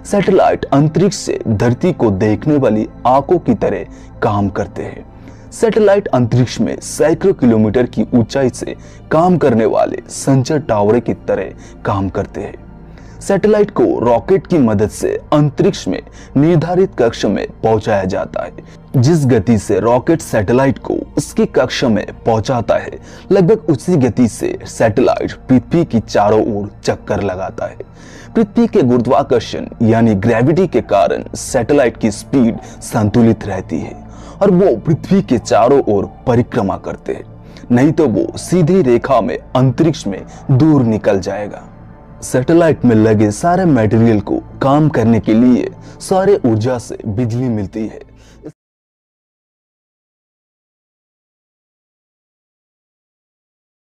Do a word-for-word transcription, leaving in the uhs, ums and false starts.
Satellite अंतरिक्ष से धरती को देखने वाली आंखों की तरह काम करते हैं। सैटेलाइट अंतरिक्ष में सैकड़ों किलोमीटर की ऊंचाई से काम करने वाले संचार टावर की तरह काम करते हैं। सैटेलाइट को रॉकेट की मदद से अंतरिक्ष में निर्धारित कक्षा में पहुंचाया जाता है। जिस गति से रॉकेट सैटेलाइट को उसकी कक्षा में पहुंचाता है, लगभग उसी गति से सैटेलाइट पृथ्वी की चारों ओर चक्कर लगाता है। पृथ्वी के गुरुत्वाकर्षण यानी ग्रेविटी के कारण सैटेलाइट की स्पीड संतुलित रहती है और वो पृथ्वी के चारों ओर परिक्रमा करते हैं, नहीं तो वो सीधी रेखा में अंतरिक्ष में दूर निकल जाएगा। सैटेलाइट में लगे सारे मटेरियल को काम करने के लिए सारे ऊर्जा से बिजली मिलती है।